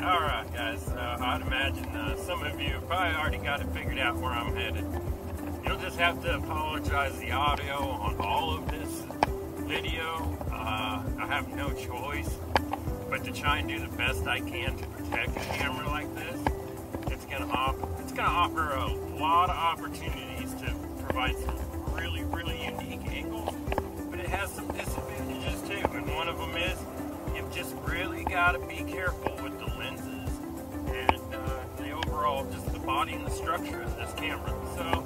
Alright guys, I'd imagine some of you probably already got it figured out where I'm headed. You'll just have to apologize the audio on all of this video. I have no choice but to try and do the best I can to protect a camera like this. It's gonna offer a lot of opportunities to provide some really unique angles, but it has some disadvantages too, and one of them is you've just really got to be careful with the lenses and the overall, just the body and the structure of this camera. So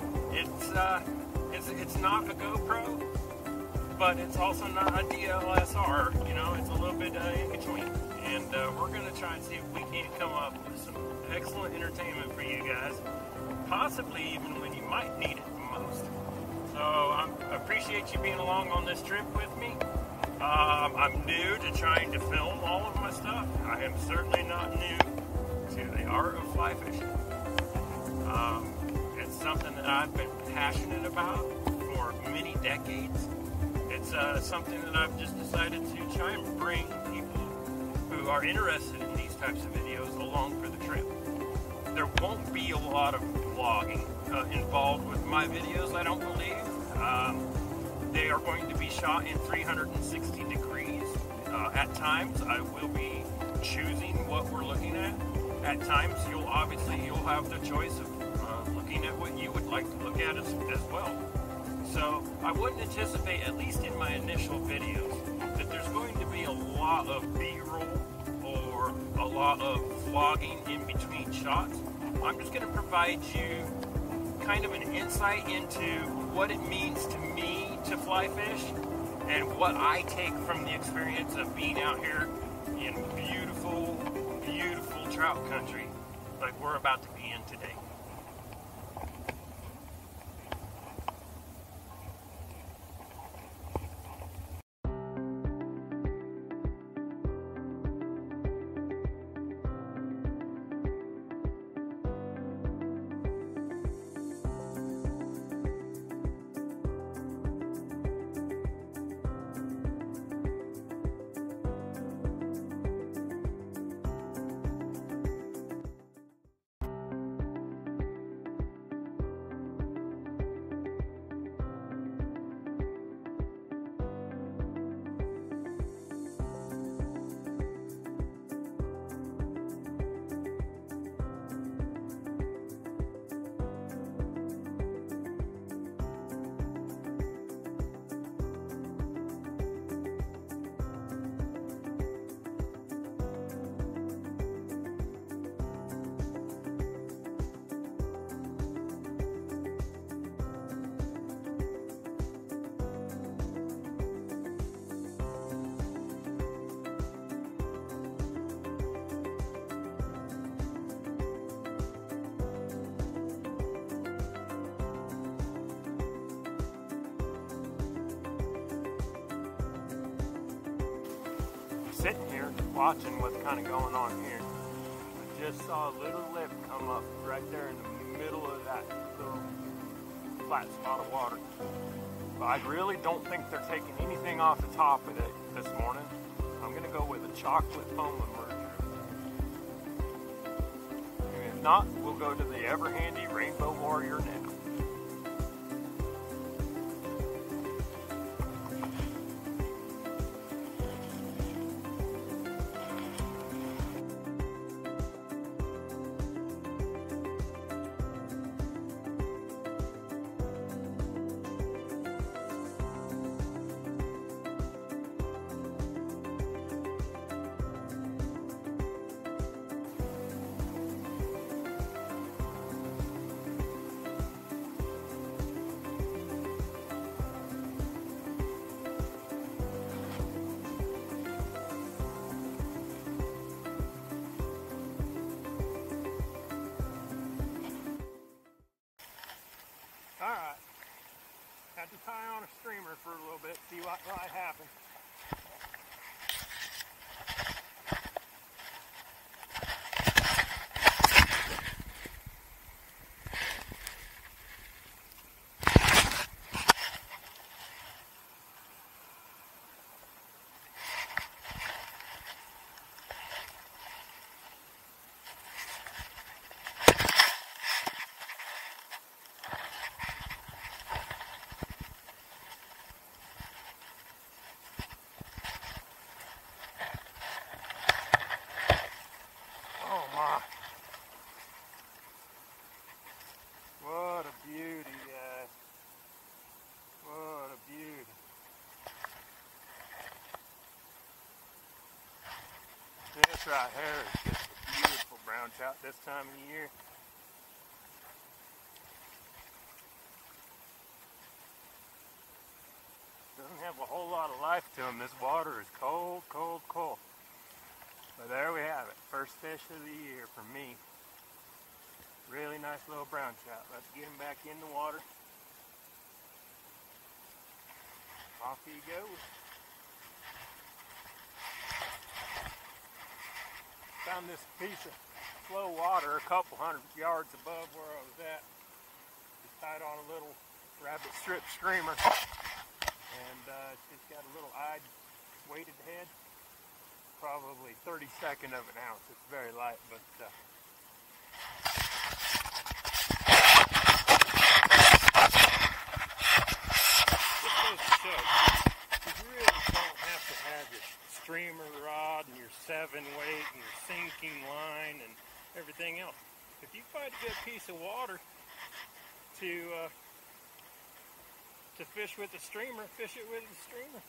it's not a GoPro, but it's also not a DSLR. You know, it's a little bit in between. And we're going to try and see if we can't come up with some excellent entertainment for you guys, possibly even when you might need it the most. So I appreciate you being along on this trip with me. I'm new to trying to film all of my stuff. I am certainly not new to the art of fly fishing. It's something that I've been passionate about for many decades. It's something that I've just decided to try and bring people who are interested in these types of videos along for the trip. There won't be a lot of vlogging involved with my videos, I don't believe. They are going to be shot in 360 degrees. At times, I will be choosing what we're looking at. At times, you'll have the choice of looking at what you would like to look at as well. So I wouldn't anticipate, at least in my initial videos, that there's going to be a lot of B-roll or a lot of vlogging in between shots. I'm just going to provide you kind of an insight into what it means to me to fly fish and what I take from the experience of being out here in beautiful trout country like we're about to be in today. Sitting here watching what's kind of going on here. I just saw a little lip come up right there in the middle of that little flat spot of water. But I really don't think they're taking anything off the top of it this morning. I'm going to go with a chocolate foam emerger. And if not, we'll go to the ever handy Rainbow Warrior net. Alright, had to tie on a streamer for a little bit, see what might happen. This right here is just a beautiful brown trout this time of year. Doesn't have a whole lot of life to them. This water is cold, cold, cold. But there we have it. First fish of the year for me. Really nice little brown trout. Let's get him back in the water. Off he goes. Found this piece of slow water a couple hundred yards above where I was at. Just tied on a little rabbit strip streamer. And it's got a little eyed weighted head. Probably 32nd of an ounce. It's very light, but just goes to show you really don't have to have your streamer rod and your 7 weight and your sinking line and everything else. If you find a good piece of water to fish with a streamer, fish it with a streamer.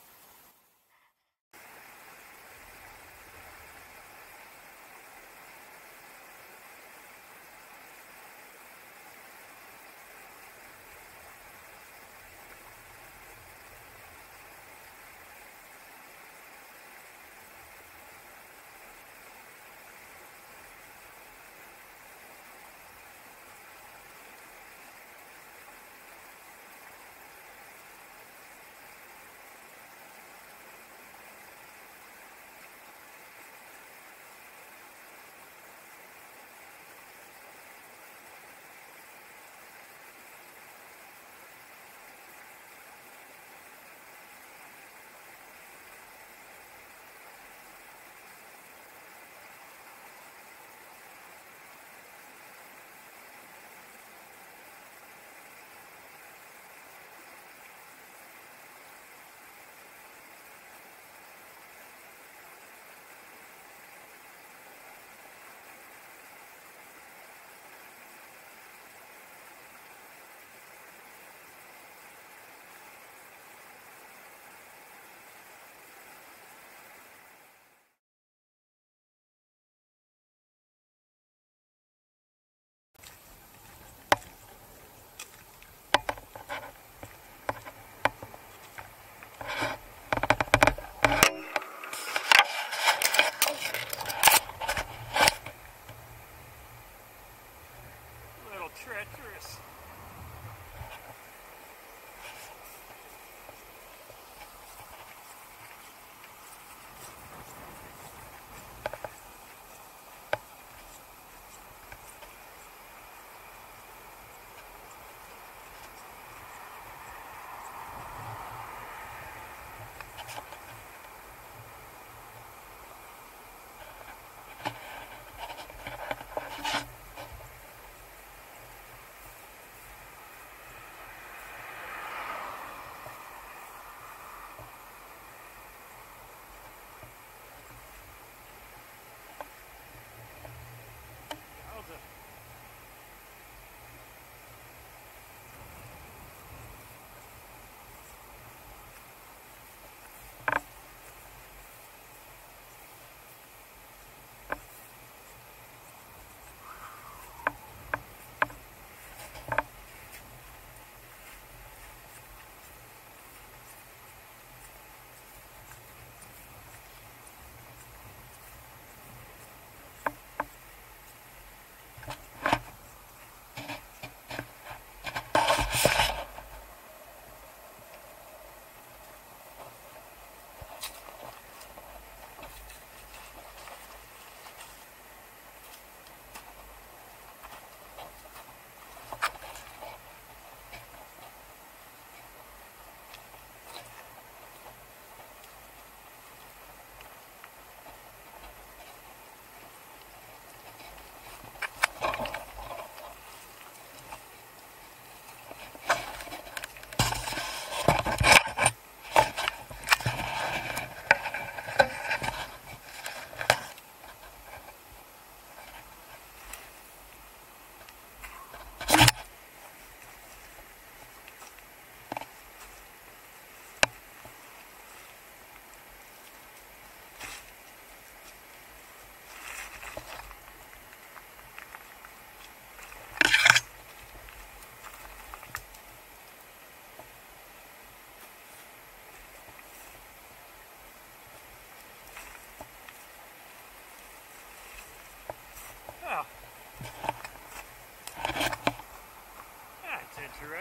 Treacherous.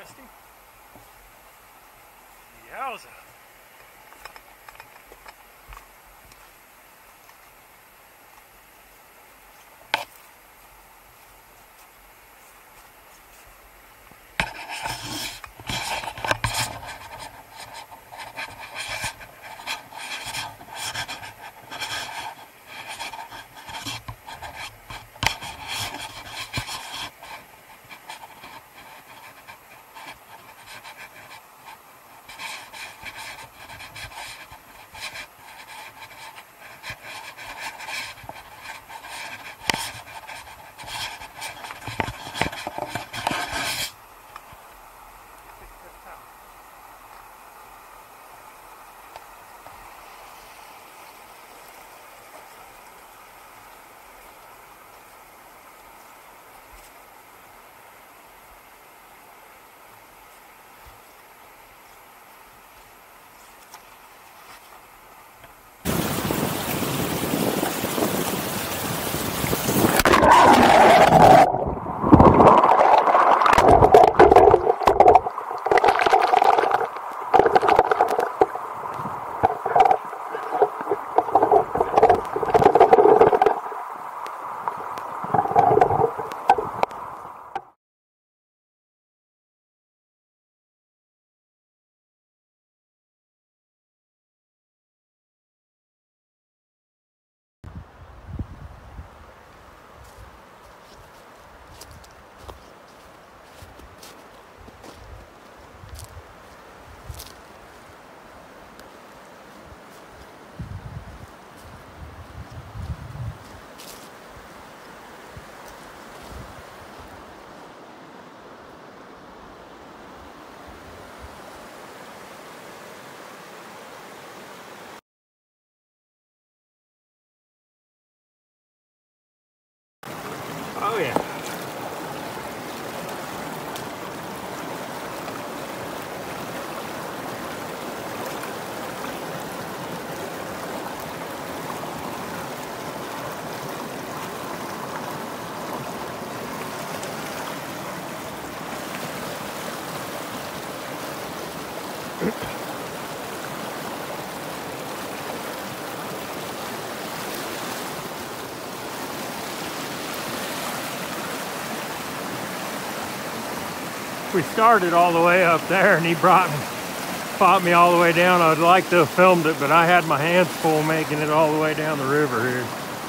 rusty? Yowza. Oh yeah. We started all the way up there and he fought me all the way down. I'd like to have filmed it, but I had my hands full making it all the way down the river here.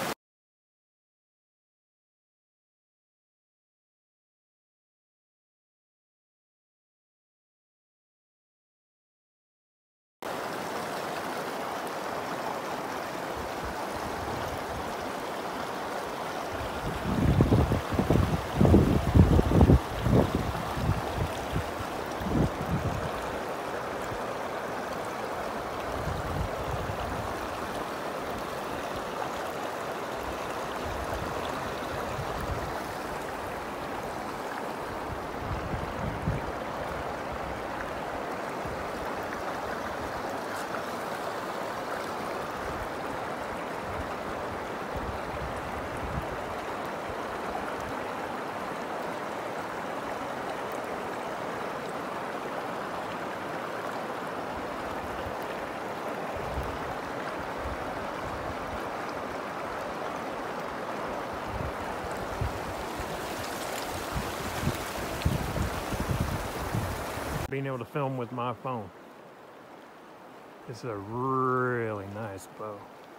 Being able to film with my phone. This is a really nice bow.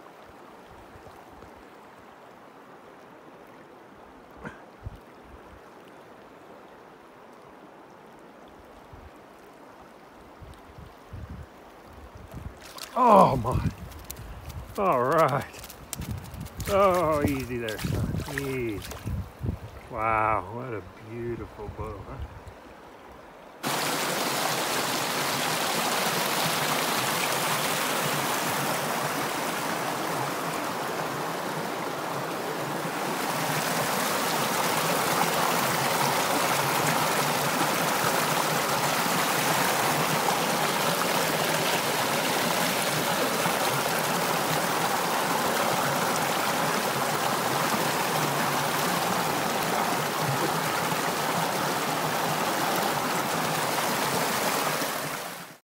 Oh my. All right. Oh, easy there, son. Easy. Wow, what a beautiful bow, huh?